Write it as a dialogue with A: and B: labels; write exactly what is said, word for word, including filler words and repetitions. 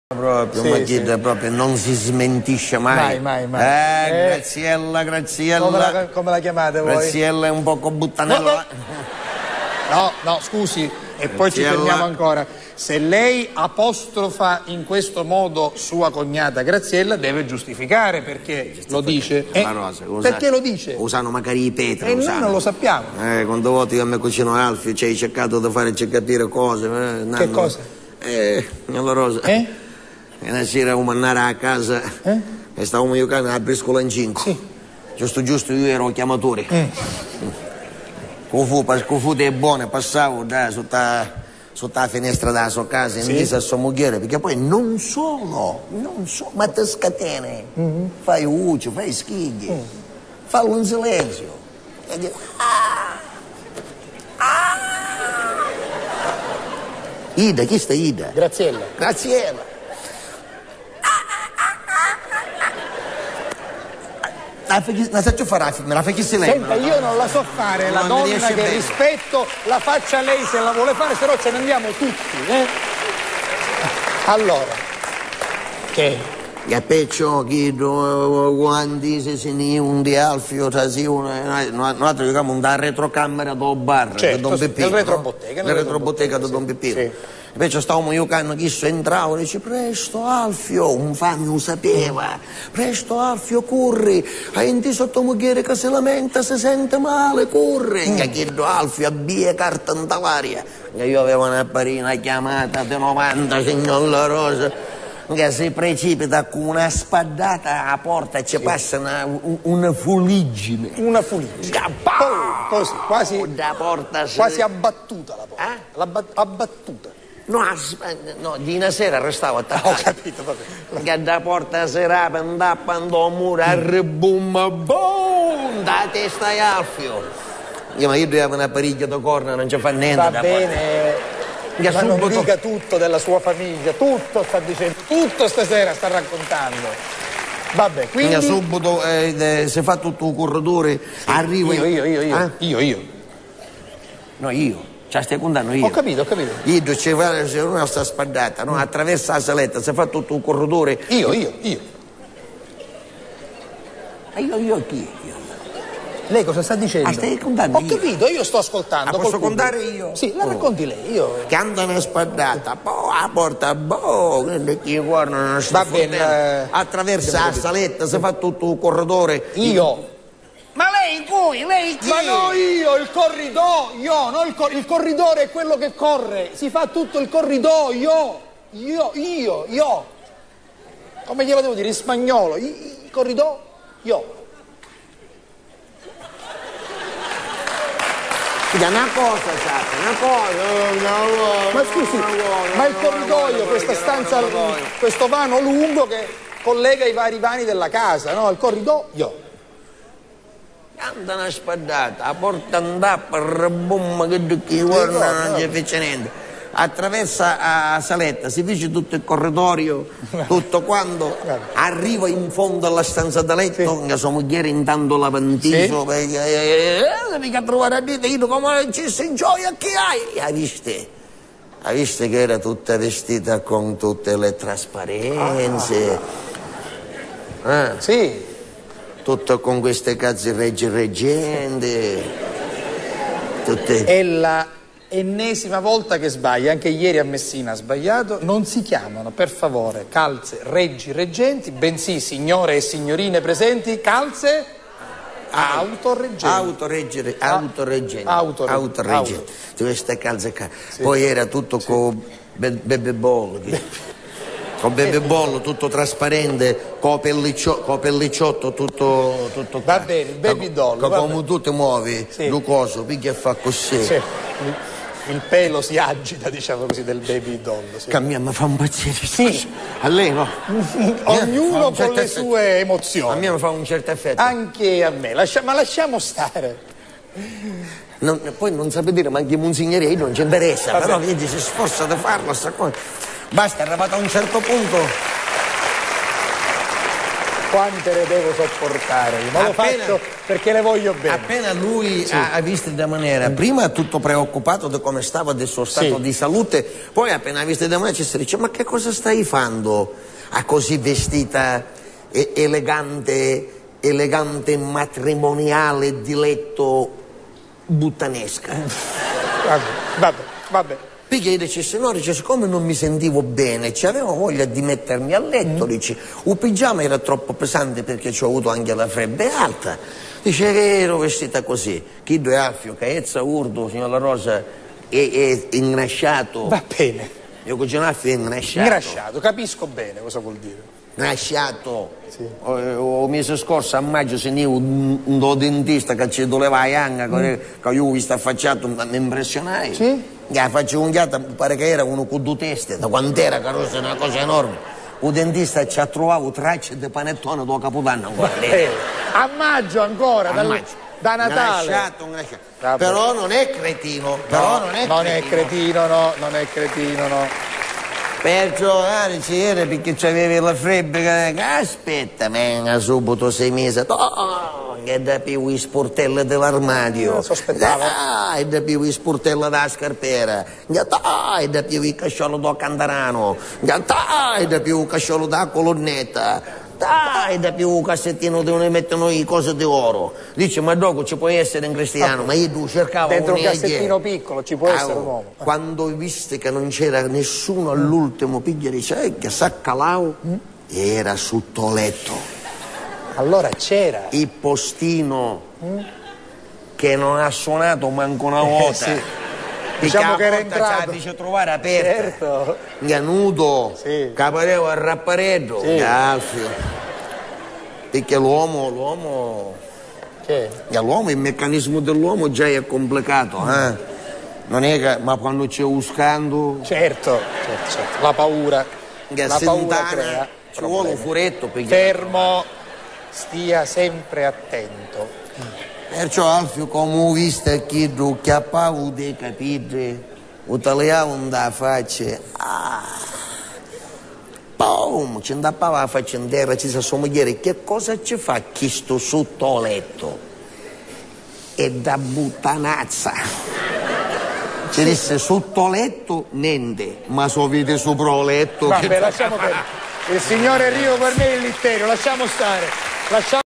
A: Proprio,
B: sì,
A: ma
B: sì.
A: chiede proprio non si smentisce mai.
B: Mai, mai, mai.
A: Eh,
B: Eh,
A: Graziella, Graziella.
B: Come la, come la chiamate voi?
A: Graziella è un poco buttanella.
B: No, no, no, scusi, e poi ci fermiamo ancora. Se lei apostrofa in questo modo sua cognata Graziella, deve giustificare perché lo dice. Eh,
A: Rosa,
B: perché lo dice?
A: Usano magari i petri.
B: E noi non lo sappiamo.
A: Eh, quando voti che mi cucino Alfio, ci hai cercato di farci capire cose. Eh,
B: che
A: nanno.
B: cosa?
A: Eh, la Rosa.
B: Eh?
A: E una sera come andare a casa
B: Eh?
A: e stavamo giocando a briscola in cinque.
B: Sì.
A: Giusto giusto io ero chiamatore.
B: Mm.
A: Cufu, cufu è buono, passavo da sotto, sotto la finestra della sua casa
B: Sì.
A: in vista a sua moglie, perché poi non solo, non solo, ma te scatene, mm-hmm. fai uccio, fai schigli, mm. fallo in silenzio. E dico, ah, ah. Ida, chi sta Ida?
B: Graziella.
A: Graziella. La faccio fare, me la faccio lei.
B: Senta, io non la so fare, la
A: Non
B: donna che
A: bene.
B: rispetto la faccia lei se la vuole fare, se no ce ne andiamo tutti, eh? Allora, che?
A: Che peccio, chi quanti se se ne un di Alfio, trasi uno, noi giochiamo da retrocamera do bar,
B: certo,
A: da Don Peppino.
B: nel retrobottega,
A: Nel retrobottega da Don Peppino. Sì. Invece stavamo giocando, chi so entrava e dice presto Alfio, un fame lo sapeva, presto Alfio corri, hai in sotto moglie che si lamenta, si sente male, corri, mm. che chiedo Alfio abbia carta in talaria, che io avevo una parina chiamata di novanta, signor La Rosa, che si precipita con una spaddata alla porta e ci sì. passa una, una fuliggine.
B: Una fuliggine. Oh, così, quasi,
A: da porta si...
B: quasi abbattuta la porta,
A: eh?
B: la abbattuta.
A: No, no, di una sera restavo attaccato.
B: Ah, ho capito, vabbè.
A: Che da porta serata andava quando a muro, arrebumma, boom, da testa e Alfio. Io, ma io avevo una pariglia di corna, non ci fa niente.
B: Va
A: da
B: bene,
A: porta.
B: ma
A: subito...
B: non dica tutto della sua famiglia, tutto sta dicendo, tutto stasera sta raccontando. Vabbè, quindi...
A: Io subito, eh, se fa tutto un corridore, sì, arrivo...
B: Io, io, io, io,
A: eh?
B: io, io.
A: No, io. Cioè, stai contando io.
B: Ho capito, ho capito.
A: Io, c'è una sta spaddata, no? Attraversa la saletta, si fa tutto un corridore.
B: Io, io, io.
A: Ma io, io chi? Io.
B: Lei cosa sta dicendo?
A: Ah, stai contando
B: Ho
A: io.
B: capito, io sto ascoltando.
A: Ah, posso contare io?
B: Sì, la
A: oh.
B: racconti lei, io...
A: Che anda una spaddata, boh, a porta, boh, che guardano,
B: va bene.
A: Attraversa la saletta, si fa tutto un corridore.
B: Io.
A: Ma lei cui? Lei chi?
B: Ma no io, il corridoio, no il, cor il corridore è quello che corre, si fa tutto il corridoio, io, io, io, come glielo devo dire in spagnolo, il corridoio, io.
A: Una cosa, sa, una cosa, no, no,
B: ma scusi,
A: no, no,
B: ma il
A: no,
B: corridoio,
A: no,
B: questa
A: no,
B: stanza,
A: no, no, no.
B: questo vano lungo che collega i vari vani della casa, no, il corridoio.
A: Anda una spaddata, a porta andappa, rabumma, che chi guarda non ci fece niente. Attraversa la saletta, si fece tutto il corridoio, tutto quando arriva in fondo alla stanza da letto, che sua moglie intanto lavantino, perché mica trovare a dire, io come ci si gioia, chi hai? Hai visto? Hai visto che era tutta vestita con tutte le trasparenze?
B: Ah. Ah. Sì.
A: Tutto con queste cazzi reggi reggenti. Tutte...
B: È la ennesima volta che sbaglia, anche ieri a Messina ha sbagliato. Non si chiamano, per favore, calze reggi reggenti, bensì signore e signorine presenti, calze autoreggenti.
A: Autoreggere, autoreggenti.
B: Auto,
A: autoreggenti. Auto. Queste calze qua. Sì. Poi era tutto sì. con be bebe ball. Con bebebollo tutto trasparente, con pellicciotto, co pellicciotto tutto, tutto
B: va bene, il baby doll,
A: co come tu ti muovi, sì. Lo coso, picchia e fa così.
B: Sì. Il, il pelo si agita, diciamo così, del baby doll. Sì.
A: Che mi fa un impazzire.
B: Sì.
A: A lei no?
B: Ognuno con
A: certo
B: le
A: effetto.
B: Sue emozioni.
A: A me mi fa un certo effetto.
B: Anche a me, Lascia, ma lasciamo stare.
A: Non, poi non sapete dire, ma anche Monsignore non ci interessa, vabbè. Però vedi, si sforza di farlo sta cosa. Basta, è arrivato a un certo punto.
B: quante le devo sopportare, ma lo
A: Appena-
B: faccio perché le voglio bene.
A: Appena lui ha, ha visto da maniera, prima tutto preoccupato di come stava del suo stato
B: Sì.
A: di salute, poi appena visto da maniera ci si dice: ma che cosa stai facendo a così vestita, e- elegante, elegante matrimoniale di letto buttanesca?
B: Vabbè, vabbè, vabbè.
A: Perché dice, se no, dice, siccome non mi sentivo bene, ci avevo voglia di mettermi a letto, dice, il pigiama era troppo pesante perché ci ho avuto anche la febbre alta. Dice che ero vestita così. Chi due affio, caezza, urdo, signora Rosa, è, è ingrasciato.
B: Va bene.
A: Mio cugino affio è ingrasciato.
B: Ingrasciato, capisco bene cosa vuol dire.
A: Ingrasciato. Sì. O, o mese scorso a maggio sentivo un, un dentista che ci doleva la ganga, mm. che io ho visto affacciato, mi impressionai.
B: Sì?
A: La faccio unghiata, pare che era uno con due teste, da quant'era, carossa, è una cosa enorme. Il dentista ci ha trovato tracce di panettone da Capodanno ancora.
B: Eh, a maggio ancora,
A: A
B: dal-
A: maggio.
B: da Natale.
A: Ingrasciato, ingrasciato.
B: Vabbè.
A: Però non è cretino, però
B: No,
A: non è
B: non
A: cretino.
B: è cretino, no, non è cretino, no.
A: Perciò, ah, dice, era perché c'avevi la febbre, che aspetta, venga subito sei mesi, oh, che da più i sportelli dell'armadio,
B: Non sospettavo.
A: ah, e da più i sportelli della scarpera, ah, e da più i casciolo da candarano, ah, e da più il casciolo da colonnetta, ah, e da più il cassettino dove mettono le cose di oro. Dice, ma dopo ci può essere in cristiano, ma io cercavo
B: Dentro un
A: un'egghia.
B: cassettino piccolo ci può
A: Ah,
B: essere un uomo.
A: Quando viste che non c'era nessuno all'ultimo, piglia dice, eh, che s'accalao,
B: Mm?
A: era sotto letto.
B: Allora c'era.
A: Il postino che non ha suonato manco una volta.
B: sì.
A: Perché
B: Diciamo
A: la
B: che era
A: porta
B: entrato.
A: ce la fece trovare aperta.
B: Certo.
A: Nga nudo,
B: Sì.
A: capareo al rappareddo,
B: Sì.
A: Alfio. Perché l'uomo, l'uomo,
B: Che?
A: nga l'uomo, il meccanismo dell'uomo già è complicato, eh? Non è che, ma quando c'è un scandalo,
B: Certo, certo, certo. La paura.
A: che
B: La paura
A: sentana,
B: crea
A: ci vuole un
B: problemi.
A: furetto perché...
B: Fermo, stia sempre attento.
A: Perciò Alfio, come ho visto che tu chiappavo dei capitoli, o tagliavo da faccia, ah, pom, ci andappava la faccia in terra, ci sa sua moglie, che cosa ci fa chi sto sotto letto? E da buttanazza. Ci disse sotto letto niente, ma so vede sopra letto.
B: Vabbè,
A: che-
B: lasciamo perdere. Il signore Enrico Guarneri Litterio, lasciamo stare. Lasciamo